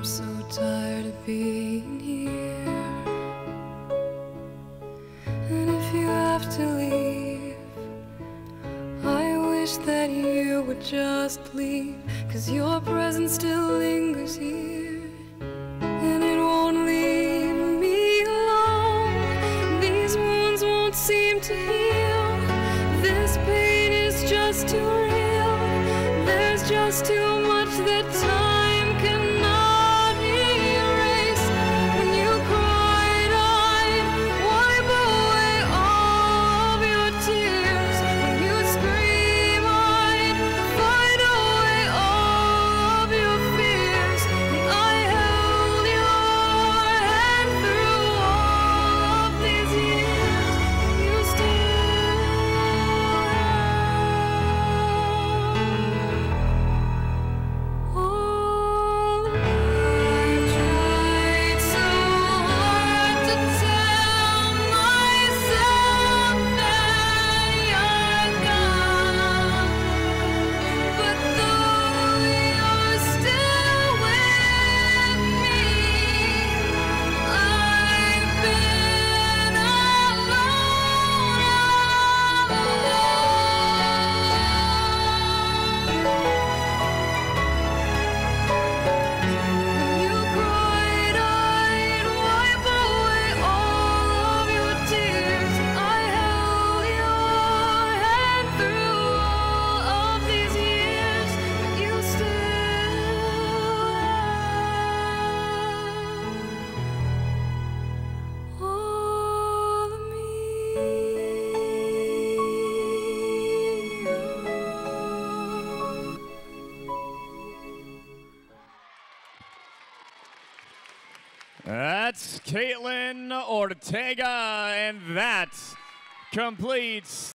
I'm so tired of being here. And if you have to leave, I wish that you would just leave, 'cause your presence still lingers here, and it won't leave me alone. These wounds won't seem to heal. This pain is just too real. There's just too much that time cannot erase. When you cried, I'd wipe away all of your tears. When you scream, I'd fight away all of your fears. And I held your hand through all of these years. You still all of me. I tried so hard to tell myself that you're gone, but though you're still with me, I've been When you cried, I'd wipe away all of your tears. I held your hand through all of these years, but you still have all of me. That's Kaitlyn Ortega, and that completes